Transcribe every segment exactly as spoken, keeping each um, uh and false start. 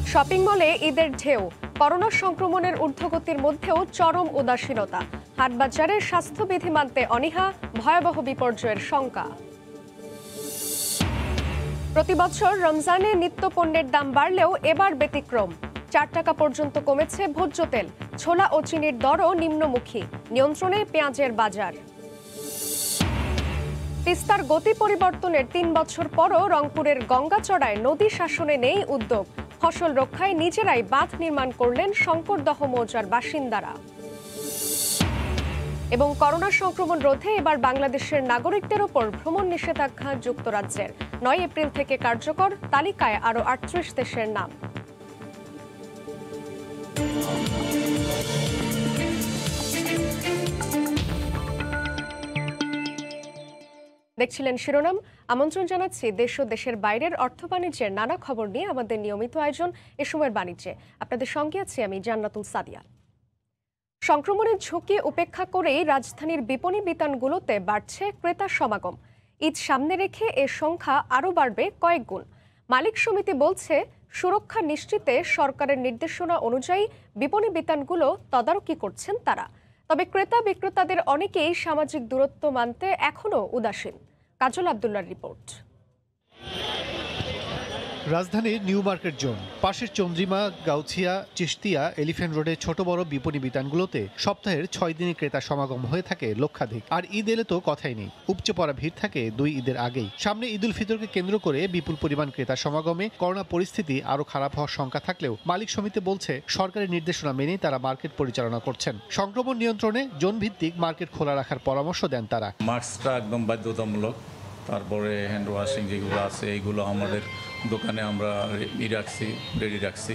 Shopping মলে ঈদের ঢেউ, করোনা সংক্রমণের ঊর্ধ্বগতির মধ্যেও চরম উদাসীনতা। হাটবাজারে স্বাস্থ্যবিধি মানতে অনীহা, ভয়াবহ বিপর্যয়ের শঙ্কা। প্রতি বছর রমজানে নিত্য পণ্যের দাম বাড়লেও এবার ব্যতিক্রম। চার টাকা পর্যন্ত কমেছে ভোজ্য তেল, ছোলা ও চিনির দরও নিম্নমুখী। নিয়ন্ত্রণে পেঁয়াজের বাজার। তিস্তার গতি পরিবর্তনের তিন বছর পরও রংপুরের গঙ্গাচড়ায় নদী শাসনে নেই উদ্যোগ। ফসল রক্ষায় নিজেরাই বাঁধ নির্মাণ করলেন শঙ্করদহ মৌজার বাসিন্দারা। এবং করোনা সংক্রমণ রোধে এবার বাংলাদেশের নাগরিকদের ওপর ভ্রমণ নিষেধাজ্ঞা যুক্তরাজ্যের। নয় এপ্রিল থেকে কার্যকর, তালিকায় আরও আটত্রিশ দেশের নাম। দেখছিলেন শিরোনাম। আমন্ত্রণ জানাচ্ছি দেশ ও দেশের বাইরের অর্থ বাণিজ্যের নানা খবর নিয়ে আমাদের নিয়মিত আয়োজন এ সময়ের বাণিজ্যে। আপনাদের সঙ্গে আছি আমি জান্নাতুল সাদিয়া। সংক্রমণের ঝুঁকি উপেক্ষা করেই রাজধানীর বিপণী বিতানগুলোতে বাড়ছে ক্রেতার সমাগম। ঈদ সামনে রেখে এর সংখ্যা আরও বাড়বে কয়েক গুণ। মালিক সমিতি বলছে, সুরক্ষা নিশ্চিতে সরকারের নির্দেশনা অনুযায়ী বিপণী বিতানগুলো তদারকি করছেন তারা। তবে ক্রেতা বিক্রেতাদের অনেকেই সামাজিক দূরত্ব মানতে এখনও উদাসীন। কাজল আব্দুল্লাহর রিপোর্ট। রাজধানীর নিউ মার্কেট জোন, পাশের চন্দ্রিমা, গাউছিয়া, চিশতিয়া, এলিফ্যান্ট রোডে ছোট বড় বিপণী বিতানগুলোতে সপ্তাহের ছয় দিনই ক্রেতা সমাগম হয়ে থাকে লক্ষাধিক। আর ঈদ এলে তো কথাই নেই, উপচে পড়া ভিড় থাকে দুই ঈদের আগেই। সামনে ঈদ উল ফিতরকে কেন্দ্র করে বিপুল পরিমাণ ক্রেতা সমাগমে করোনা পরিস্থিতি আরও খারাপ হওয়ার শঙ্কা থাকলেও মালিক সমিতি বলছে, সরকারের নির্দেশনা মেনেই তারা মার্কেট পরিচালনা করছেন। সংক্রমণ নিয়ন্ত্রণে জোন ভিত্তিক মার্কেট খোলা রাখার পরামর্শ দেন তারা। মাস্কটা একদম বাধ্যতামূলক, তারপরে হ্যান্ড ওয়াশিং যেগুলো আছে এইগুলো আমাদের দোকানে আমরা ই রাখছি, রেডি রাখছি।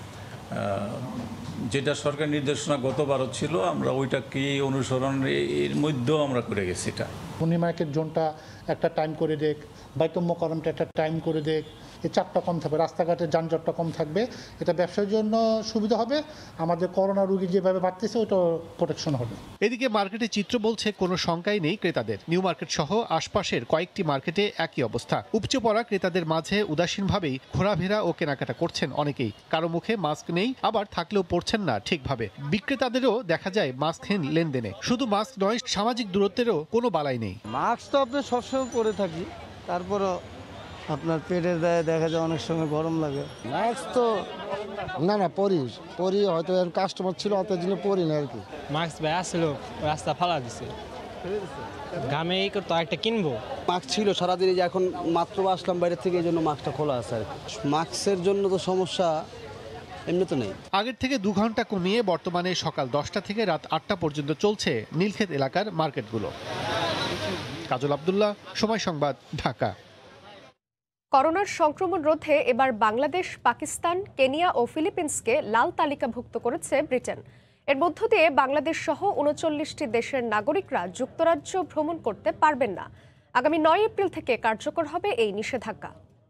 যেটা সরকার নির্দেশনা গতবারও ছিল, আমরা ওইটাকে অনুসরণ এর মধ্যেও আমরা করে গেছি। এটা উনি মার্কেট জোনটা একটা টাইম করে দেখ, বাইতুল মোকাররমটা একটা টাইম করে দেখ, এই চাপটা কম থাকবে, রাস্তাঘাটের যানজটটা কম থাকবে। এটা ব্যবসার জন্য সুবিধা হবে, আমাদের করোনা রোগী যেভাবে বাড়তেছে ওটা প্রোটেকশন হবে। এদিকে মার্কেটে চিত্র বলছে কোনো শঙ্কাই নেই ক্রেতাদের। নিউ মার্কেট সহ আশপাশের কয়েকটি মার্কেটে একই অবস্থা। উপচে পড়া ক্রেতাদের মাঝে উদাসীনভাবেই ঘোরাফেরা ও কেনাকাটা করছেন অনেকেই। কারো মুখে মাস্ক নেই, আবার থাকলেও পরছেন না ঠিকভাবে। বিক্রেতাদেরও দেখা যায় মাস্কহীন লেনদেনে। শুধু মাস্ক নয়, সামাজিক দূরত্বেরও কোনো বালাই নেই। মাস্ক তো আপনি সবসময় পরে থাকি, তারপরও আপনার পেটের দায়ে দেখা যায় অনেক সময় গরম লাগে। মাস্ক তো না না পরি পরি হয়তো কাস্টমার ছিল অত জন্য পরি না আর কি। মাস্ক ভাই আসলো, রাস্তা ফালা দিছে, গামে এই করতো একটা কিনবো। মাস্ক ছিল সারাদিন, যে এখন মাত্র আসলাম বাইরে থেকে, এই জন্য মাস্কটা খোলা আছে আর কি। মাস্কের জন্য তো সমস্যা এমনি তো নেই। আগের থেকে দু ঘন্টা কমিয়ে বর্তমানে সকাল দশটা থেকে রাত আটটা পর্যন্ত চলছে নীলক্ষেত এলাকার মার্কেটগুলো। কাজল আব্দুল্লাহ, সময় সংবাদ, ঢাকা। করোনার সংক্রমণ রোধে এবার বাংলাদেশ, পাকিস্তান, কেনিয়া ও ফিলিপিন্সকে লাল তালিকাভুক্ত করেছে ব্রিটেন। এর মধ্য দিয়ে বাংলাদেশ সহ উনচল্লিশটি দেশের নাগরিকরা যুক্তরাজ্য ভ্রমণ করতে পারবেন না। আগামী নয় এপ্রিল থেকে কার্যকর হবে এই নিষেধাজ্ঞা।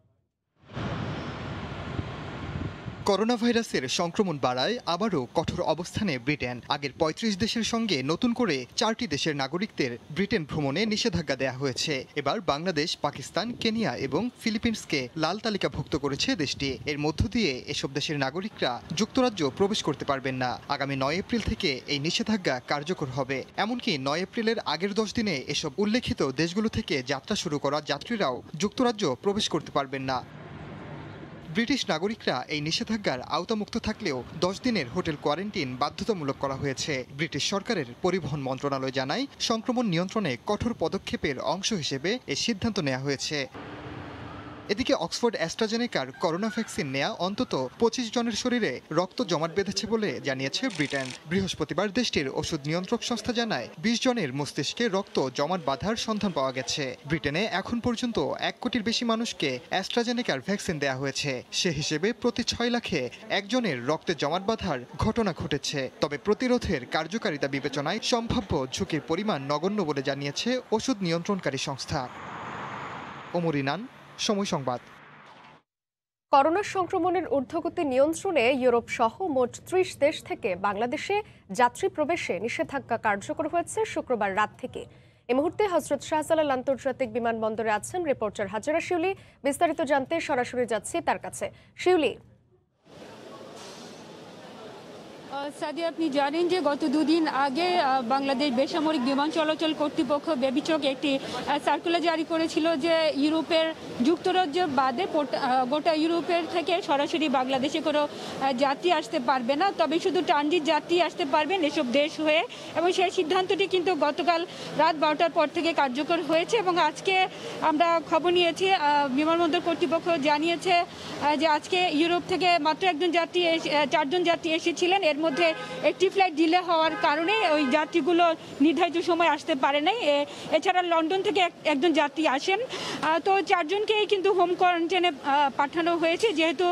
করোনা ভাইরাসের সংক্রমণ বাড়ায় আবারও কঠোর অবস্থানে ব্রিটেন। আগের পঁয়ত্রিশ দেশের সঙ্গে নতুন করে চারটি দেশের নাগরিকদের ব্রিটেন ভ্রমণে নিষেধাজ্ঞা দেওয়া হয়েছে। এবার বাংলাদেশ, পাকিস্তান, কেনিয়া এবং ফিলিপিন্সকে লাল তালিকাভুক্ত করেছে দেশটি। এর মধ্য দিয়ে এসব দেশের নাগরিকরা যুক্তরাজ্য প্রবেশ করতে পারবেন না। আগামী নয় এপ্রিল থেকে এই নিষেধাজ্ঞা কার্যকর হবে। এমনকি নয় এপ্রিলের আগের দশ দিনে এসব উল্লেখিত দেশগুলো থেকে যাত্রা শুরু করা যাত্রীরাও যুক্তরাজ্য প্রবেশ করতে পারবেন না। ব্রিটিশ নাগরিকরা এই নিষেধাজ্ঞার আওতামুক্ত থাকলেও দশ দিনের হোটেল কোয়ারেন্টিন বাধ্যতামূলক করা হয়েছে। ব্রিটিশ সরকারের পরিবহন মন্ত্রণালয় জানায়, সংক্রমণ নিয়ন্ত্রণে কঠোর পদক্ষেপের অংশ হিসেবে এ সিদ্ধান্ত নেওয়া হয়েছে। এদিকে অক্সফোর্ড অ্যাস্ট্রাজেনেকার করোনা ভ্যাকসিন নেয়া অন্তত পঁচিশ জনের শরীরে রক্ত জমাট বেঁধেছে বলে জানিয়েছে ব্রিটেন। বৃহস্পতিবার দেশটির ওষুধ নিয়ন্ত্রক সংস্থা জানায়, বিশ জনের মস্তিষ্কে রক্ত জমাট বাঁধার সন্ধান পাওয়া গেছে। ব্রিটেনে এখন পর্যন্ত এক কোটির বেশি মানুষকে অ্যাস্ট্রাজেনেকার ভ্যাকসিন দেওয়া হয়েছে। সে হিসেবে প্রতি ছয় লাখে একজনের রক্তে জমাট বাঁধার ঘটনা ঘটেছে। তবে প্রতিরোধের কার্যকারিতা বিবেচনায় সম্ভাব্য ঝুঁকির পরিমাণ নগণ্য বলে জানিয়েছে ওষুধ নিয়ন্ত্রণকারী সংস্থা। ওমর ইনান, সময় সংবাদ। করোনা সংক্রমণের ঊর্ধ্বগতি নিয়ন্ত্রণে ইউরোপ সহ মোট ত্রিশ দেশ থেকে বাংলাদেশে যাত্রী প্রবেশে নিষেধাজ্ঞা কার্যকর হয়েছে শুক্রবার রাত থেকে। এই মুহূর্তে হযরত শাহজালাল আন্তর্জাতিক বিমানবন্দরে আছেন রিপোর্টার হাজেরা শিউলি। বিস্তারিত জানতে সরাসরি যাচ্ছি তার কাছে। শিউলি, সাদিয়া, আপনি জানেন যে গত দুদিন আগে বাংলাদেশ বেসামরিক বিমান চলাচল কর্তৃপক্ষ বেবিচক একটি সার্কুলার জারি করেছিল যে ইউরোপের যুক্তরাজ্য বাদে গোটা ইউরোপের থেকে সরাসরি বাংলাদেশে কোনো যাত্রী আসতে পারবে না, তবে শুধু ট্রানজিট যাত্রী আসতে পারবেন এসব দেশ হয়ে। এবং সেই সিদ্ধান্তটি কিন্তু গতকাল রাত বারোটার পর থেকে কার্যকর হয়েছে এবং আজকে আমরা খবর নিয়েছি বিমানবন্দর কর্তৃপক্ষ জানিয়েছে যে আজকে ইউরোপ থেকে মাত্র একজন যাত্রী চারজন যাত্রী এসেছিলেন, এর মধ্যে একটি ফ্লাইট ডিলে হওয়ার কারণে ওই যাত্রীগুলো নির্ধারিত সময় আসতে পারে নাই। এছাড়া লন্ডন থেকে একজন যাত্রী আসেন, তো চারজনকেই কিন্তু হোম কোয়ারেন্টাইনে পাঠানো হয়েছে, যেহেতু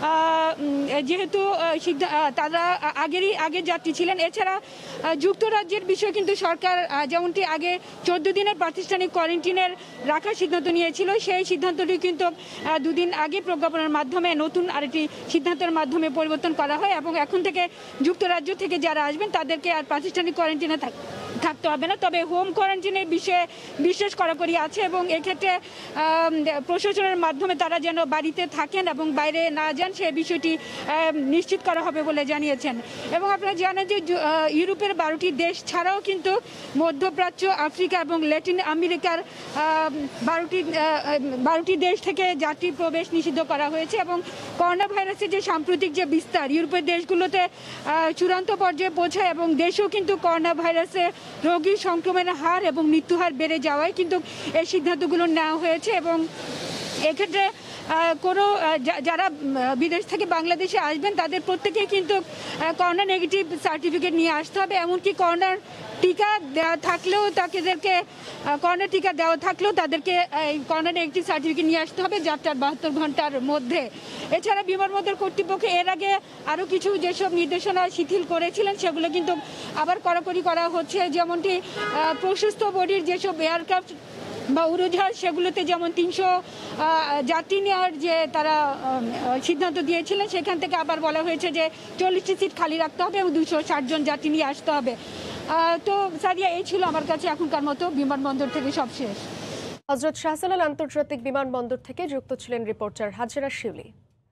যেহেতু তারা আগেরই আগের যাত্রী ছিলেন। এছাড়া যুক্তরাজ্যের বিষয়ে কিন্তু সরকার যেমনটি আগে চোদ্দ দিনের প্রাতিষ্ঠানিক কোয়ারেন্টাইনের রাখার সিদ্ধান্ত নিয়েছিল, সেই সিদ্ধান্তটি কিন্তু দুদিন আগে প্রজ্ঞাপনের মাধ্যমে নতুন আরেকটি সিদ্ধান্তের মাধ্যমে পরিবর্তন করা হয় এবং এখন থেকে যুক্তরাজ্য থেকে যারা আসবেন তাদেরকে আর প্রাতিষ্ঠানিক কোয়ারেন্টাইনে থাকতে হবে না, তবে হোম কোয়ারেন্টাইনের বিষয়ে বিশেষ কড়াকড়ি আছে এবং এক্ষেত্রে প্রশাসনের মাধ্যমে তারা যেন বাড়িতে থাকেন এবং বাইরে না যান সে বিষয়টি নিশ্চিত করা হবে বলে জানিয়েছেন। এবং আপনারা জানেন যে ইউরোপের বারোটি দেশ ছাড়াও কিন্তু মধ্যপ্রাচ্য, আফ্রিকা এবং ল্যাটিন আমেরিকার বারোটি বারোটি দেশ থেকে যাত্রী প্রবেশ নিষিদ্ধ করা হয়েছে এবং করোনা ভাইরাসের যে সাম্প্রতিক যে বিস্তার ইউরোপের দেশগুলোতে চূড়ান্ত পর্যায়ে পৌঁছায় এবং দেশেও কিন্তু করোনা ভাইরাসে রোগীর সংক্রমণের হার এবং মৃত্যুহার বেড়ে যাওয়ায় কিন্তু এই সিদ্ধান্তগুলো নেওয়া হয়েছে এবং এক্ষেত্রে কোনো যারা বিদেশ থেকে বাংলাদেশে আসবেন তাদের প্রত্যেকেই কিন্তু করোনা নেগেটিভ সার্টিফিকেট নিয়ে আসতে হবে, এমনকি করোনার টিকা দেওয়া থাকলেও তাদেরকে করোনা টিকা দেওয়া থাকলেও তাদেরকে এই করোনা নেগেটিভ সার্টিফিকেট নিয়ে আসতে হবে যাত্রার বাহাত্তর ঘন্টার মধ্যে। এছাড়া বিমানবন্দর কর্তৃপক্ষ এর আগে আরও কিছু যেসব নির্দেশনা শিথিল করেছিলেন সেগুলো কিন্তু আবার কড়াকড়ি করা হচ্ছে, যেমনটি প্রশস্ত বডির যেসব এয়ারক্রাফট বা উড়োজাহাজ সেগুলোতে যেমন তিনশো যাত্রী নেওয়ার যে তারা সিদ্ধান্ত দিয়েছিলেন সেখান থেকে আবার বলা হয়েছে যে চল্লিশটি সিট খালি রাখতে হবে এবং দুশো ষাট জন যাত্রী নিয়ে আসতে হবে। তো সাদিয়া, এই ছিল আমার কাছে এখনকার মতো বিমানবন্দর থেকে সব শেষ। হযরত শাহজালাল আন্তর্জাতিক বিমানবন্দর থেকে যুক্ত ছিলেন রিপোর্টার হাজেরা শিউলি।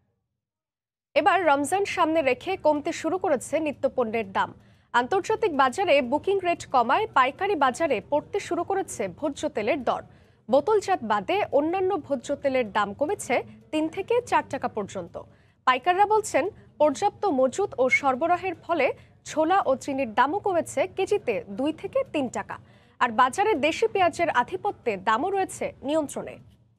এবার রমজান সামনে রেখে কমতে শুরু করেছে নিত্যপণ্যের দাম। আন্তর্জাতিক বাজারে বুকিং রেট কমায় পাইকারি বাজারে পড়তে শুরু করেছে ভোজ্য তেলের দর। বোতলজাত বাদে অন্যান্য ভোজ্য তেলের দাম কমেছে তিন থেকে চার টাকা পর্যন্ত। পাইকাররা বলছেন পর্যাপ্ত মজুত ও সরবরাহের ফলে ছোলা ও চিনির দামও কমেছে কেজিতে দুই থেকে তিন টাকা। আর বাজারে দেশি পেঁয়াজের আধিপত্যে দামও রয়েছে নিয়ন্ত্রণে।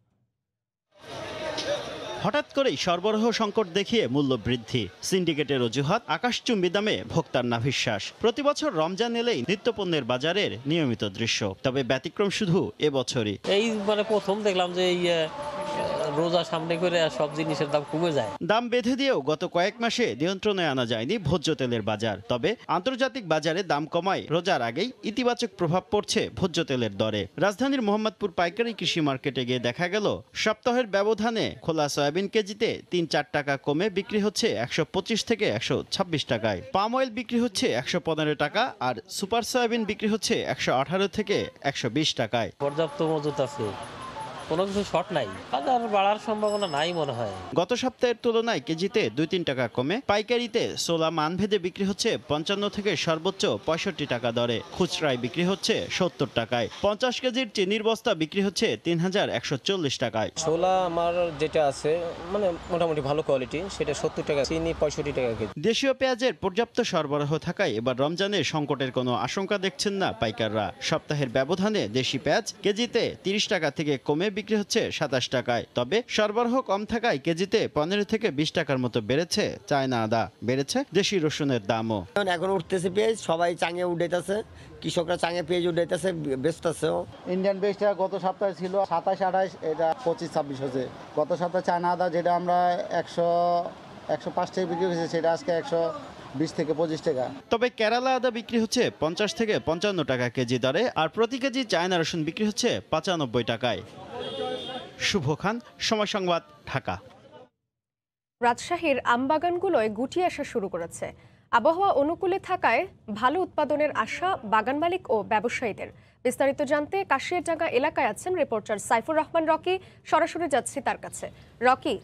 হঠাৎ করেই সরবরাহ সংকট দেখিয়ে মূল্য বৃদ্ধি, সিন্ডিকেটের অজুহাত, আকাশচুম্বী দামে ভোক্তার নাভিশ্বাস। প্রতি বছর রমজান এলেই নিত্যপণ্যের বাজারের নিয়মিত দৃশ্য, তবে ব্যতিক্রম শুধু এবছরই। এই মানে প্রথম দেখলাম যে এই রোজা সামনে করে সব জিনিসের দাম কমে যায়। দাম বেঁধে দিয়েও গত কয়েক মাসে নিয়ন্ত্রণে আনা যায়নি ভোজ্য তেলের বাজার। তবে আন্তর্জাতিক বাজারে দাম কমায় রোজার আগেই ইতিবাচক প্রভাব পড়ছে ভোজ্য তেলের দরে। রাজধানীর মোহাম্মদপুর পাইকারি কৃষি মার্কেটে গিয়ে দেখা গেল সপ্তাহের ব্যবধানে খোলা সয়াবিন কেজিতে তিন চার টাকা কমে বিক্রি হচ্ছে একশো পঁচিশ থেকে একশো ছাব্বিশ টাকায়। পাম অয়েল বিক্রি হচ্ছে একশো পনেরো টাকা আর সুপার সয়াবিন বিক্রি হচ্ছে একশো আঠারো থেকে একশো বিশ টাকায়। পর্যাপ্ত মজুত আছে, কোনো কিছু শর্ট নাই, বাজার বাড়ার সম্ভাবনা নাই মনে হয়। গত সপ্তাহের তুলনায় কেজিতে দুই তিন টাকা কমে পাইকারিতে সোলা মানভেদে বিক্রি হচ্ছে পঞ্চান্ন থেকে সর্বোচ্চ পঁয়ষট্টি টাকা দরে, খুচরায় বিক্রি হচ্ছে সত্তর টাকায়। পঞ্চাশ কেজির চিনির বস্তা বিক্রি হচ্ছে তিন হাজার একশো চল্লিশ টাকায়। ছোলা আমার যেটা আছে মানে মোটামুটি ভালো কোয়ালিটি, সেটা সত্তর টাকা, চিনি পঁয়ষট্টি টাকা কেজি। দেশীয় পেঁয়াজের পর্যাপ্ত সরবরাহ থাকায় এবার রমজানে সংকটের কোনো আশঙ্কা দেখছেন না পাইকাররা। সপ্তাহের ব্যবধানে দেশি পেঁয়াজ কেজিতে তিরিশ টাকা থেকে কমে বিক্রি হচ্ছে সাতাশ টাকায়। তবে সরবরাহ কম থাকায় কেজিতে পনেরো থেকে বিশ টাকার মতো বেড়েছে চায়না আদা, বেড়েছে দেশি রসুনের দামও। এখন উঠতেছে পেঁয়াজ, সবাই চাঙে উঠাইতেছে, কৃষকরা চাঙে পেঁয়াজ উঠাইতেছে, বেচতেছে। ইন্ডিয়ান বেসটা গত সপ্তাহে ছিল সাতাশ আঠাশ, এটা পঁচিশ ছাব্বিশ হচ্ছে। গত সপ্তাহে চায়না আদা যেটা আমরা একশো একশো পাঁচ টাকা বিক্রি হয়েছে সেটা আজকে একশো বিশ থেকে পঁচিশ টাকা। তবে কেরালা আদা বিক্রি হচ্ছে পঞ্চাশ থেকে পঞ্চান্ন টাকা কেজি দরে, আর প্রতি কেজি চায়না রসুন বিক্রি হচ্ছে পঁচানব্বই টাকায়। শুভ খান, সময় সংবাদ, ঢাকা। রাজশাহীর আমবাগানগুলোয় গুটি আসা শুরু করেছে। আবহাওয়া অনুকূলে থাকায় ভালো উৎপাদনের আশা বাগান মালিক ও ব্যবসায়ীদের। বিস্তারিত জানতে কাশিয়ারডাঙ্গা এলাকায় আছেন রিপোর্টার সাইফুর রহমান রকি। সরাসরি যাচ্ছি তার কাছে। রকি,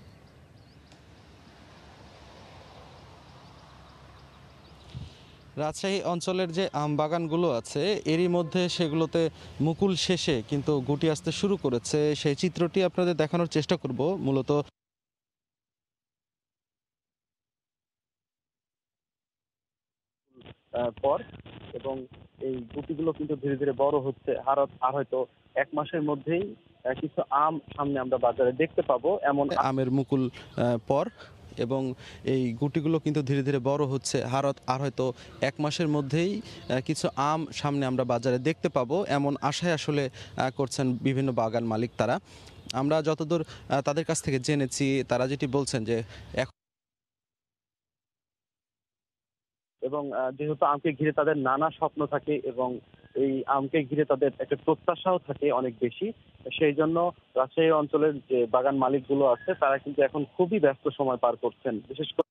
রাজশাহী অঞ্চলের যে আম বাগানগুলো আছে এরই মধ্যে সেগুলোতে মুকুল শেষে কিন্তু গুটি আসতে শুরু করেছে, সেই চিত্রটি আপনাদের দেখানোর চেষ্টা করব। মূলত পর এবং এই গুটিগুলো কিন্তু ধীরে ধীরে বড় হচ্ছে, আর আর হয়তো এক মাসের মধ্যেই কিছু আম সামনে আমরা বাজারে দেখতে পাবো এমন আমের মুকুল পর এবং এই গুটিগুলো কিন্তু ধীরে ধীরে বড় হচ্ছে, হারত আর হয়তো এক মাসের মধ্যেই কিছু আম সামনে আমরা বাজারে দেখতে পাবো এমন আশায় আসলে করছেন বিভিন্ন বাগান মালিক। তারা আমরা যতদূর তাদের কাছ থেকে জেনেছি তারা যেটি বলছেন যে এবং যেহেতু আমকে ঘিরে তাদের নানা স্বপ্ন থাকে এবং এই আমকে ঘিরে তাদের একটা প্রত্যাশাও থাকে অনেক বেশি, সেই জন্য রাজশাহী অঞ্চলের যে বাগান মালিকগুলো আছে তারা কিন্তু এখন খুবই ব্যস্ত সময় পার করছেন। বিশেষ করে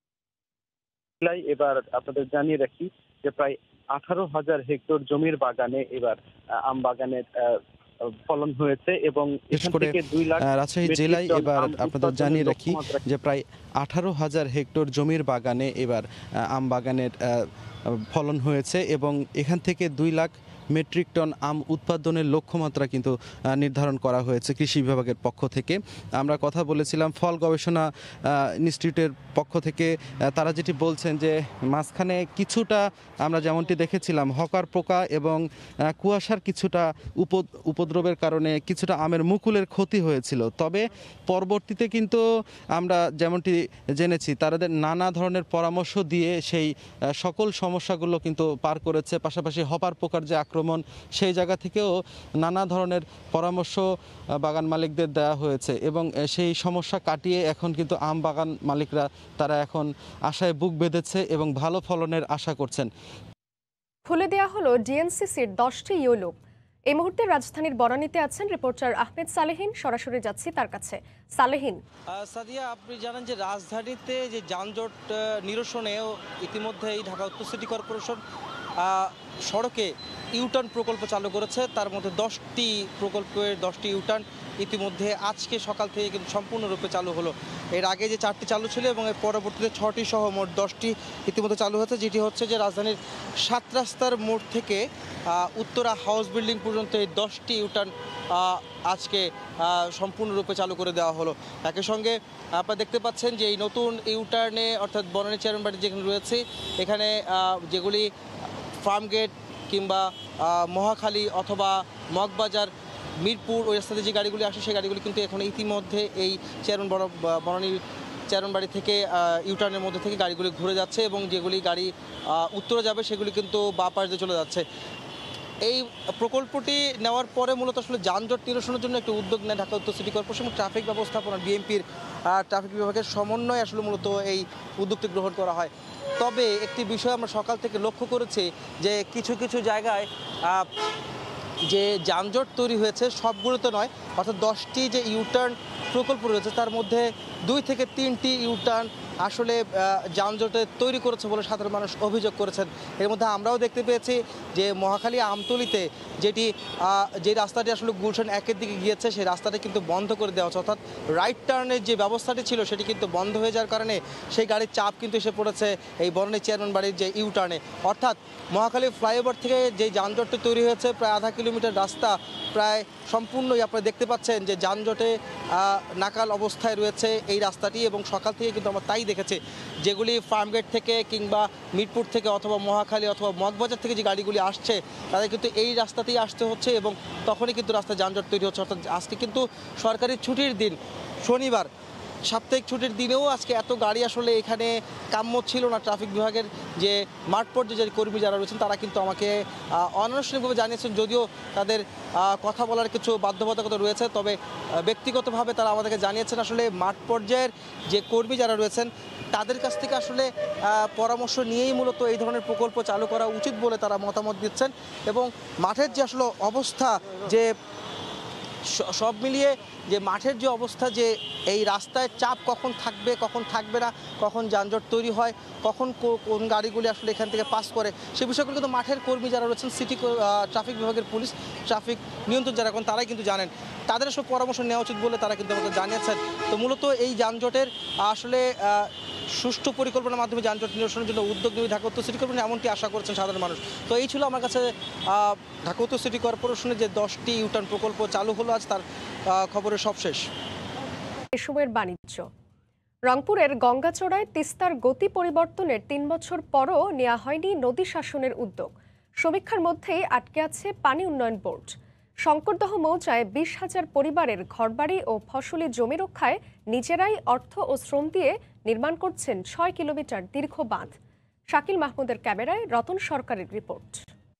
এবার আপনাদের জানিয়ে রাখি যে প্রায় আঠারো হাজার হেক্টর জমির বাগানে এবার আম বাগানের ফলন হয়েছে এবং এখান থেকে দুই লাখ রাজশাহী জেলায় এবার আপনাদের জানিয়ে রাখি যে প্রায় আঠারো হাজার হেক্টর জমির বাগানে এবার আম বাগানের ফলন হয়েছে এবং এখান থেকে দুই লাখ মেট্রিক টন আম উৎপাদনের লক্ষ্যমাত্রা কিন্তু নির্ধারণ করা হয়েছে কৃষি বিভাগের পক্ষ থেকে। আমরা কথা বলেছিলাম ফল গবেষণা ইনস্টিটিউটের পক্ষ থেকে, তারা যেটি বলছেন যে মাঝখানে কিছুটা আমরা যেমনটি দেখেছিলাম হকার পোকা এবং কুয়াশার কিছুটা উপদ্রবের কারণে কিছুটা আমের মুকুলের ক্ষতি হয়েছিল, তবে পরবর্তীতে কিন্তু আমরা যেমনটি জেনেছি তাদের নানা ধরনের পরামর্শ দিয়ে সেই সকল সমস্যাগুলো কিন্তু পার করেছে। পাশাপাশি হপার পোকার যে আক্রমণ সেই জায়গা থেকেও নানা ধরনের পরামর্শ বাগান মালিকদের দেওয়া হয়েছে এবং সেই সমস্যা কাটিয়ে এখন কিন্তু আম বাগান মালিকরা তারা এখন আশায় বুক বেঁধেছে এবং ভালো ফলনের আশা করছেন। খুলে দেওয়া হলো ডিএনসিসির দশটি ইউলুপ। এই মুহূর্তে রাজধানীর বনানীতে আছেন রিপোর্টার আহমেদ সালেহিন, সরাসরি যাচ্ছি তার কাছে। সালেহিন, সাদিয়া, আপনি জানেন যে রাজধানীতে যে যানজট নিরসনে ইতিমধ্যেই ঢাকা উত্তর সিটি কর্পোরেশন সড়কে ইউটার্ন প্রকল্প চালু করেছে, তার মধ্যে দশটি প্রকল্পের দশটি ইউটার্ন ইতিমধ্যে আজকে সকাল থেকে কিন্তু সম্পূর্ণরূপে চালু হলো। এর আগে যে চারটি চালু ছিল এবং এর পরবর্তীতে ছটি সহ মোট দশটি ইতিমধ্যে চালু হয়েছে, যেটি হচ্ছে যে রাজধানীর সাত রাস্তার মোড় থেকে উত্তরা হাউস বিল্ডিং পর্যন্ত এই দশটি ইউটার্ন আজকে সম্পূর্ণরূপে চালু করে দেওয়া হলো। একই সঙ্গে আপনারা দেখতে পাচ্ছেন যে এই নতুন ইউটার্নে অর্থাৎ বনানী চেয়ারম্যান বাড়ি যেখানে রয়েছে এখানে যেগুলি ফার্মগেট কিংবা মহাখালী অথবা মগবাজার মিরপুর ওই রাস্তাতে যে গাড়িগুলি আসে সেই গাড়িগুলি কিন্তু এখন ইতিমধ্যে এই চেয়ারম্যান বনানী চেয়ারম্যান বাড়ি থেকে ইউটার্নের মধ্যে থেকে গাড়িগুলি ঘুরে যাচ্ছে এবং যেগুলি গাড়ি উত্তরে যাবে সেগুলি কিন্তু বাঁ পাশ দিয়ে চলে যাচ্ছে। এই প্রকল্পটি নেওয়ার পরে মূলত আসলে যানজট নিরসনের জন্য একটি উদ্যোগ নেয় ঢাকা উত্তর সিটি কর্পোরেশন এবং ট্রাফিক ব্যবস্থাপনা বিএমপির ট্রাফিক বিভাগের সমন্বয়ে আসলে মূলত এই উদ্যোগটি গ্রহণ করা হয়। তবে একটি বিষয় আমরা সকাল থেকে লক্ষ্য করেছি যে কিছু কিছু জায়গায় যে যানজট তৈরি হয়েছে সবগুলোতে নয়, অর্থাৎ দশটি যে ইউটার্ন প্রকল্প রয়েছে তার মধ্যে দুই থেকে তিনটি ইউটার্ন আসলে যানজটে তৈরি করেছে বলে সাধারণ মানুষ অভিযোগ করেছেন। এর মধ্যে আমরাও দেখতে পেয়েছি যে মহাখালী আমতলিতে যেটি যে রাস্তাটি আসলে গুলশান একের দিকে গিয়েছে সেই রাস্তাটি কিন্তু বন্ধ করে দেওয়া হচ্ছে, অর্থাৎ রাইট টার্নের যে ব্যবস্থাটি ছিল সেটি কিন্তু বন্ধ হয়ে যাওয়ার কারণে সেই গাড়ির চাপ কিন্তু এসে পড়েছে এই বনানী চেয়ারম্যান বাড়ির যে ইউটার্নে। অর্থাৎ মহাখালী ফ্লাইওভার থেকে যে যানজটটি তৈরি হয়েছে প্রায় আধা কিলোমিটার রাস্তা প্রায় সম্পূর্ণই আপনারা দেখতে পাচ্ছেন যে যানজটে নাকাল অবস্থায় রয়েছে এই রাস্তাটি এবং সকাল থেকে কিন্তু আমরা তাই দেখেছি যেগুলি ফার্মগেট থেকে কিংবা মিরপুর থেকে অথবা মহাখালী অথবা মগবাজার থেকে যে গাড়িগুলি আসছে তাদের কিন্তু এই রাস্তাতেই আসতে হচ্ছে এবং তখনই কিন্তু রাস্তায় যানজট তৈরি হচ্ছে। অর্থাৎ আজকে কিন্তু সরকারি ছুটির দিন শনিবার, সাপ্তাহিক ছুটির দিনেও আজকে এত গাড়ি আসলে এখানে কাম্য ছিল না। ট্রাফিক বিভাগের যে মাঠ পর্যায়ে যে কর্মী যারা রয়েছেন তারা কিন্তু আমাকে অনানুষ্ঠানিকভাবে জানিয়েছেন, যদিও তাদের কথা বলার কিছু বাধ্যবাধকতা রয়েছে, তবে ব্যক্তিগতভাবে তারা আমাদেরকে জানিয়েছেন আসলে মাঠ পর্যায়ের যে কর্মী যারা রয়েছেন তাদের কাছ থেকে আসলে পরামর্শ নিয়েই মূলত এই ধরনের প্রকল্প চালু করা উচিত বলে তারা মতামত দিচ্ছেন এবং মাঠের যে আসলে অবস্থা যে সব মিলিয়ে যে মাঠের যে অবস্থা যে এই রাস্তায় চাপ কখন থাকবে কখন থাকবে না, কখন যানজট তৈরি হয়, কখন কোন গাড়িগুলি আসলে এখান থেকে পাস করে, সে বিষয়গুলো কিন্তু মাঠের কর্মী যারা রয়েছেন, সিটি ট্রাফিক বিভাগের পুলিশ, ট্রাফিক নিয়ন্ত্রণ যারা এখন তারাই কিন্তু জানেন, তাদের সব পরামর্শ নেওয়া উচিত বলে তারা কিন্তু আমাদের জানিয়েছেন। তো মূলত এই যানজটের আসলে সুষ্ঠু পরিকল্পনার মাধ্যমে যানজট নিরসনের জন্য উদ্যোগ নেবে ঢাকা উত্তর সিটি কর্পোরেশন, এমনটি আশা করছেন সাধারণ মানুষ। তো এই ছিল আমার কাছে ঢাকা উত্তর সিটি কর্পোরেশনের যে দশটি ইউটার্ন প্রকল্প চালু হলো আজ, তার খবরের সব শেষ। এসময়ের বাণিজ্য। রংপুরের গঙ্গাচড়ায় তিস্তার গতি পরিবর্তনের তিন বছর পরও নেওয়া হয়নি নদী শাসনের উদ্যোগ। সমীক্ষার মধ্যেই আটকে আছে পানি উন্নয়ন বোর্ড। শঙ্করদহ মৌজায় বিশ হাজার পরিবারের ঘরবাড়ি ও ফসলি জমি রক্ষায় নিজেরাই অর্থ ও শ্রম দিয়ে নির্মাণ করছেন ছয় কিলোমিটার দীর্ঘ বাঁধ। শাকিল মাহমুদের ক্যামেরায় রতন সরকারের রিপোর্ট।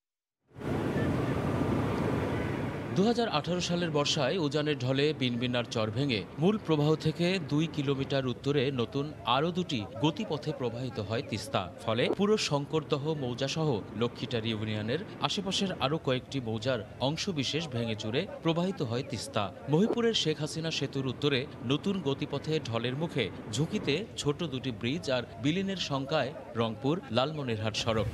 দু হাজার আঠারো সালের বর্ষায় উজানের ঢলে বিনবিনার চর ভেঙে মূল প্রবাহ থেকে দুই কিলোমিটার উত্তরে নতুন আরও দুটি গতিপথে প্রবাহিত হয় তিস্তা। ফলে পুরো শঙ্করদহ মৌজাসহ লক্ষ্মীটার ইউনিয়নের আশেপাশের আরও কয়েকটি মৌজার অংশবিশেষ ভেঙে চুরে প্রবাহিত হয় তিস্তা। মহিপুরের শেখ হাসিনা সেতুর উত্তরে নতুন গতিপথে ঢলের মুখে ঝুঁকিতে ছোট দুটি ব্রিজ আর বিলীনের শঙ্কায় রংপুর লালমনিরহাট সড়ক।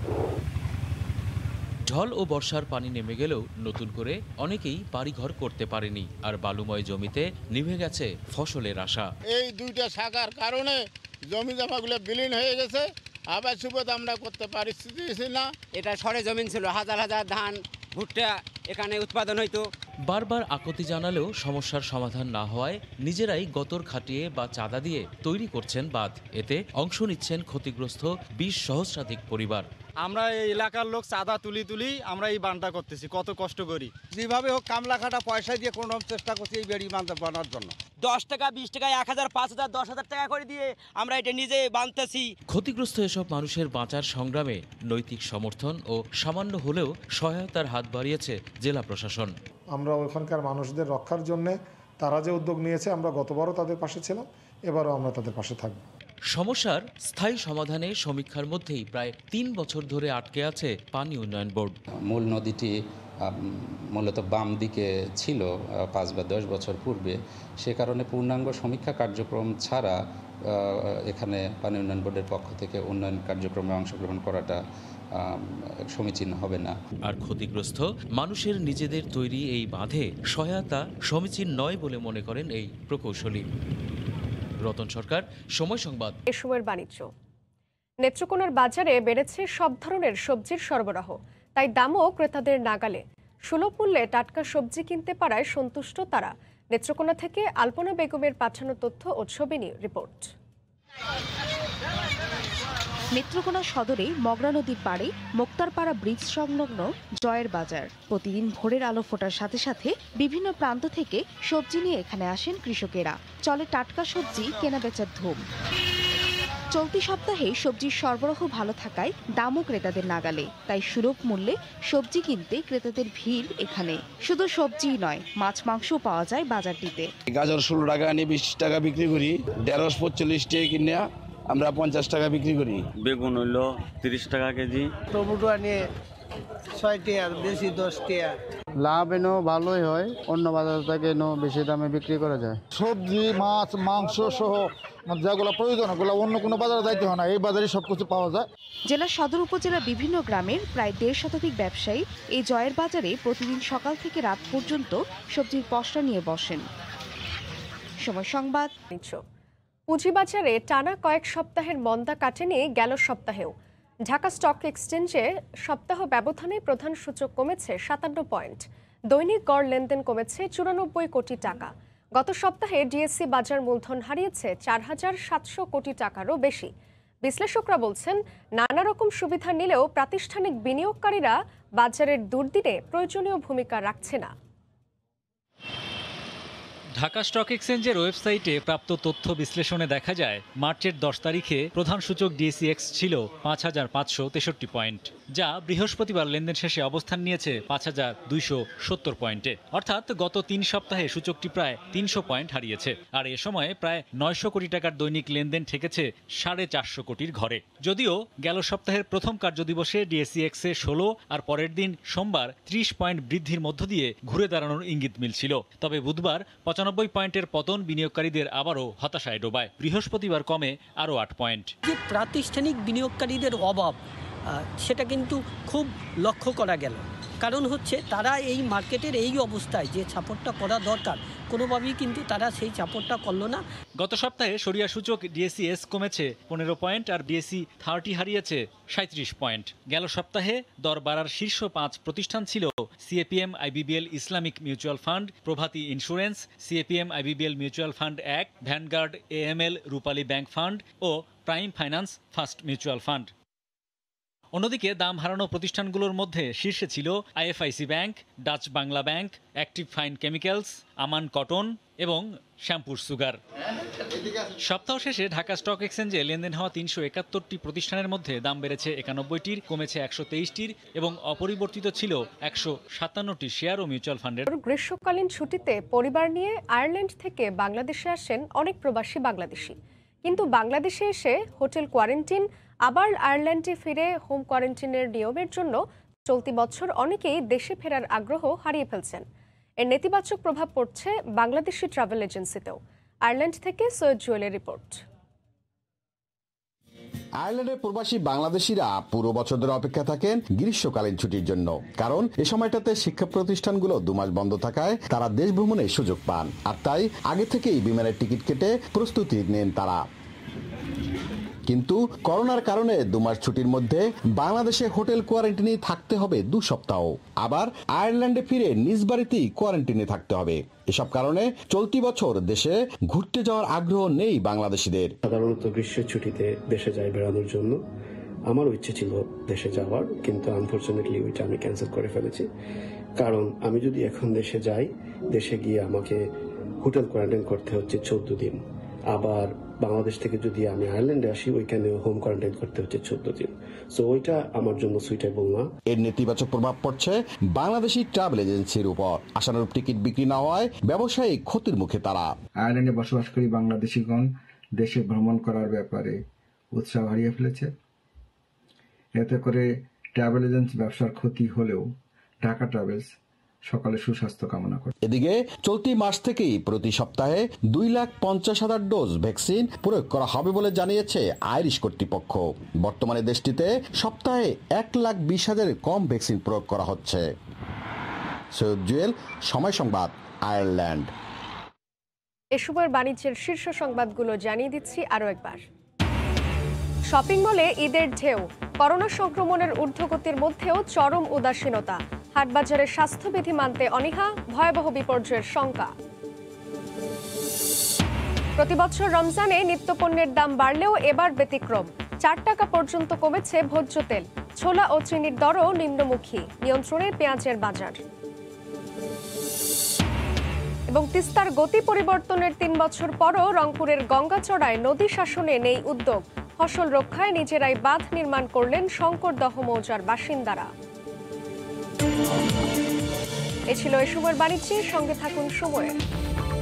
ঢল ও বর্ষার পানি নেমে গেলেও নতুন করে অনেকেই বাড়িঘর করতে পারেনি, আর বালুময় জমিতে নিভে গেছে ফসলের আশা। এই দুইটা শাখার কারণে জমি জমাগুলো বিলীন হয়ে গেছে, আবার সুবোধ আমরা করতে পারছি না। এটা সরে জমিন ছিল, হাজার হাজার ধান ভুট্টা এখানে উৎপাদন হইতো। বারবার আকুতি জানালেও সমস্যার সমাধান না হওয়ায় নিজেরাই গতর খাটিয়ে বা চাঁদা দিয়ে তৈরি করছেন বাঁধ। এতে অংশ নিচ্ছেন ক্ষতিগ্রস্ত বিশ সহস্রাধিক পরিবার। আমরা এই এলাকার লোক চাঁদা তুলি তুলি আমরা এই বানটা করতেছি, কত কষ্ট করি, যেভাবে হোক কামলা খাটা পয়সা দিয়ে কোনো চেষ্টা করছি এই বেড়ি বাঁধ বানার জন্য। দশ টাকা বিশ টাকা এক হাজার পাঁচ হাজার দশ হাজার টাকা করে দিয়ে আমরা এটা নিজে বাঁধতেছি। ক্ষতিগ্রস্ত এসব মানুষের বাঁচার সংগ্রামে নৈতিক সমর্থন ও সামান্য হলেও সহায়তার হাত বাড়িয়েছে জেলা প্রশাসন। আমরা ওখানকার মানুষদের রক্ষার জন্য তারা যে উদ্যোগ নিয়েছে, আমরা গতবারও তাদের পাশে ছিলাম, এবারও আমরা তাদের পাশে থাকব। সমস্যার স্থায়ী সমাধানে সমীক্ষার মধ্যেই প্রায় তিন বছর ধরে আটকে আছে পানি উন্নয়ন বোর্ড। মূল নদীটি মূলত বাম দিকে ছিল পাঁচ বা দশ বছর পূর্বে, সে কারণে পূর্ণাঙ্গ সমীক্ষা কার্যক্রম ছাড়া এখানে পানি উন্নয়ন বোর্ডের পক্ষ থেকে উন্নয়ন কার্যক্রমে অংশগ্রহণ করাটা সমীচীন হবে না। আর ক্ষতিগ্রস্ত মানুষের নিজেদের তৈরি এই বাঁধে সহায়তা সমীচীন নয় বলে মনে করেন এই প্রকৌশলী। রতন সরকার, সময় সংবাদ। এ সময়ের বাণিজ্য। নেত্রকোনার বাজারে বেড়েছে সব ধরনের সবজির সরবরাহ, তাই দামও ক্রেতাদের নাগালে। সুলভ মূল্যে টাটকা সবজি কিনতে পারায় সন্তুষ্ট তারা। নেত্রকোনা থেকে আলপনা বেগমের পাঠানো তথ্য ও ছবি নিয়ে রিপোর্ট। নেত্রকোনা সদরে মগরা নদীর পাড়ে মোক্তারপাড়া ব্রিজ সংলগ্ন জয়ের বাজার। প্রতিদিন ভোরের আলো ফোটার সাথে সাথে বিভিন্ন প্রান্ত থেকে সবজি নিয়ে এখানে আসেন কৃষকেরা। চলে টাটকা সবজি কেনাবেচার ধুম। চলতি সপ্তাহে সবজির সরবরাহ ভালো থাকায় দামও ক্রেতাদের নাগালে, তাই সুলভ মূল্যে সবজি কিনতে ক্রেতাদের ভিড় এখানে। শুধু সবজিই নয়, মাছ মাংসও পাওয়া যায় বাজারটিতে। গাজর ষোলো টাকা নিয়ে বিশ টাকা বিক্রি করি, ঢেঁড়স পঁয়তাল্লিশ টাকা কিনে আমরা পঞ্চাশ টাকা বিক্রি করি। বেগুন হইলো তিরিশ টাকা কেজি। টমেটো নিয়ে ছয় টাকা, বেশি দশ টাকা। লাভ এনেও ভালোই হয়, অন্য বাজার থেকে এনেও বেশি দামে বিক্রি করা যায়। সবজি মাছ মাংস সহ যেগুলো প্রয়োজন ওগুলো অন্য কোনো বাজারে যাইতে হয় না, এই বাজারে সব কিছু পাওয়া যায়। জেলার সদর উপজেলার বিভিন্ন গ্রামের প্রায় দেড় শতাধিক ব্যবসায়ী এই জয়ের বাজারে প্রতিদিন সকাল থেকে রাত পর্যন্ত সবজির পসরা নিয়ে বসেন। সময় সংবাদ। পুঁজিবাজারে টানা কয়েক সপ্তাহের মন্দা কাটেনি গেল সপ্তাহেও। ঢাকা স্টক এক্সচেঞ্জে সপ্তাহ ব্যবধানে প্রধান সূচক কমেছে সাতান্ন পয়েন্ট। দৈনিক গড় লেনদেন কমেছে চুরানব্বই কোটি টাকা। গত সপ্তাহে ডিএসসি বাজার মূলধন হারিয়েছে চার হাজার সাতশো কোটি টাকারও বেশি। বিশ্লেষকরা বলছেন, নানা রকম সুবিধা নিলেও প্রাতিষ্ঠানিক বিনিয়োগকারীরা বাজারের দুর্দিনে প্রয়োজনীয় ভূমিকা রাখছে না। ঢাকা স্টক এক্সচেঞ্জের ওয়েবসাইটে প্রাপ্ত তথ্য বিশ্লেষণে দেখা যায়, মার্চের দশ তারিখে প্রধান সূচক ডিএসইএক্স ছিল পাঁচ হাজার পাঁচশো তেষট্টি পয়েন্ট, যা বৃহস্পতিবার লেনদেন শেষে অবস্থান নিয়েছে পাঁচ হাজার দুইশো সত্তর পয়েন্টে। অর্থাৎ গত তিন সপ্তাহে সূচকটি প্রায় তিনশো পয়েন্ট হারিয়েছে। আর এ সময়ে প্রায় নয়শো কোটি টাকার দৈনিক লেনদেন ঠেকেছে সাড়ে চারশো কোটির ঘরে। যদিও গেল সপ্তাহের প্রথম কার্যদিবসে ডিএসইএক্সে ষোলো আর পরের দিন সোমবার ত্রিশ পয়েন্ট বৃদ্ধির মধ্য দিয়ে ঘুরে দাঁড়ানোর ইঙ্গিত মিলছিল। তবে বুধবার পঁচানব্বই পঁচানব্বই পয়েন্টের পতন বিনিয়োগকারীদের আবারও হতাশায় ডোবায়। বৃহস্পতিবার কমে আরও আট পয়েন্ট। যে প্রাতিষ্ঠানিক বিনিয়োগকারীদের অভাব সেটা কিন্তু খুব লক্ষ্য করা গেল। কারণ হচ্ছে তারা এই মার্কেটের এই অবস্থায় যে সাপোর্টটা করা দরকার কোনোভাবেই কিন্তু তারা সেই সাপোর্টটা করলো না। গত সপ্তাহে সরিয়া সূচক ডিএসইএস কমেছে পনেরো পয়েন্ট আর বিএসসি থার্টি হারিয়েছে সাঁত্রিশ পয়েন্ট। গেল সপ্তাহে দর বাড়ার শীর্ষ পাঁচ প্রতিষ্ঠান ছিল CAPM IBBL Islamic mutual fund, Prabhati insurance, CAPM IBBL mutual fund এক, Vanguard AML, Rupali bank fund ও prime finance first mutual fund. অন্যদিকে দাম হারানো প্রতিষ্ঠানগুলোর মধ্যে শীর্ষে ছিল IFIC bank, Dutch Bangla bank, active fine chemicals, Aman cotton এবং শ্যাম্পুর সুগার। সপ্তাহ শেষে ঢাকা স্টক এক্সচেঞ্জে লেনদেন হওয়া তিনশো একাত্তরটি প্রতিষ্ঠানের মধ্যে দাম বেড়েছে একানব্বইটির, কমেছে একশো তেইশটির এবং অপরিবর্তিত ছিল একশো সাতান্নটি শেয়ার ও মিউচুয়াল ফান্ডের। গ্রীষ্মকালীন ছুটিতে পরিবার নিয়ে আয়ারল্যান্ড থেকে বাংলাদেশে আসেন অনেক প্রবাসী বাংলাদেশি, কিন্তু বাংলাদেশে এসে হোটেল কোয়ারেন্টিন, আবার আয়ারল্যান্ডে ফিরে হোম কোয়ারেন্টিনের নিয়মের জন্য চলতি বছর অনেকেই দেশে ফেরার আগ্রহ হারিয়ে ফেলছেন। এর নেতিবাচক প্রভাব পড়ছে বাংলাদেশি ট্রাভেল এজেন্সিতেও। আয়ারল্যান্ড থেকে সৈয়দ জুয়েলের রিপোর্ট। আয়ারল্যান্ডের প্রবাসী বাংলাদেশিরা পুরো বছর ধরে অপেক্ষা থাকেন গ্রীষ্মকালীন ছুটির জন্য, কারণ এ সময়টাতে শিক্ষা প্রতিষ্ঠানগুলো দুমাস বন্ধ থাকায় তারা দেশ ভ্রমণের সুযোগ পান, আর তাই আগে থেকেই বিমানের টিকিট কেটে প্রস্তুতি নেন তারা। কিন্তু করোনার কারণে দুমাস ছুটির মধ্যে বাংলাদেশে হোটেল কোয়ারেন্টিনে থাকতে হবে দু সপ্তাহ, আবার আয়ারল্যান্ডে ফিরে নিজ বাড়িতেই কোয়ারেন্টিনে থাকতে হবে। এসব কারণে চলতি বছর দেশে ঘুরতে যাওয়ার আগ্রহ নেই বাংলাদেশিদের। সাধারণত গ্রীষ্মের ছুটিতে দেশে যাই বেড়ানোর জন্য, আমারও ইচ্ছে ছিল দেশে যাওয়ার, কিন্তু আনফরচুনেটলি ওইটা আমি ক্যান্সেল করে ফেলেছি। কারণ আমি যদি এখন দেশে যাই, দেশে গিয়ে আমাকে হোটেল কোয়ারেন্টাইন করতে হচ্ছে চোদ্দ দিন, আবার বাংলাদেশ থেকে যদি আমি আয়ারল্যান্ডে আসি ওইখানে হোম কোয়ারেন্টাইন করতে হচ্ছে চোদ্দ দিন। সো ওইটা আমার জন্য সুইটেবল না। এর নেতিবাচক প্রভাব পড়ছে বাংলাদেশি ট্রাভেল এজেন্সির উপর। আশানুরূপ টিকিট বিক্রি না হওয়ায় ব্যবসায়িক ক্ষতির মুখে তারা। আয়ারল্যান্ডে বসবাসকারী বাংলাদেশিগণ দেশে ভ্রমণ করার ব্যাপারে উৎসাহ হারিয়ে ফেলেছে। এতে করে ট্রাভেল এজেন্সি ব্যবসার ক্ষতি হলেও ঢাকা ট্রাভেলস সকালে সুস্বাস্থ্য কামনা করে। এদিকে চলতি মাস থেকেই প্রতি সপ্তাহে দুই লাখ পঞ্চাশ হাজার ডোজ ভ্যাকসিন প্রয়োগ করা হবে বলে জানিয়েছে আইরিশ কর্তৃপক্ষ। বর্তমানে দেশটিতে সপ্তাহে এক লাখ বিশ হাজারের কম ভ্যাকসিন প্রয়োগ করা হচ্ছে। সৈয়দ জুয়েল, সময় সংবাদ, আয়ারল্যান্ড। এ সময়ের বাণিজ্যের শীর্ষ সংবাদগুলো জানিয়ে দিচ্ছি আরও একবার। শপিং মলে ঈদের ঢেউ, করোনা সংক্রমণের ঊর্ধ্বগতির মধ্যেও চরম উদাসীনতা। হাটবাজারে স্বাস্থ্যবিধি মানতে অনীহা, ভয়াবহ বিপর্যয়ের শঙ্কা। প্রতিবছর রমজানে নিত্যপণ্যের দাম বাড়লেও এবার ব্যতিক্রম। চার টাকা পর্যন্ত কমেছে ভোজ্য তেল, ছোলা ও চিনির দরও নিম্নমুখী, নিয়ন্ত্রণে পেঁয়াজের বাজার। এবং তিস্তার গতি পরিবর্তনের তিন বছর পরও রংপুরের গঙ্গাচড়ায় নদী শাসনে নেই উদ্যোগ। ফসল রক্ষায় নিজেরাই বাঁধ নির্মাণ করলেন শঙ্করদহ মৌজার বাসিন্দারা। এ ছিল এ সময়ের বাণিজ্যের সঙ্গে থাকুন সময়ে।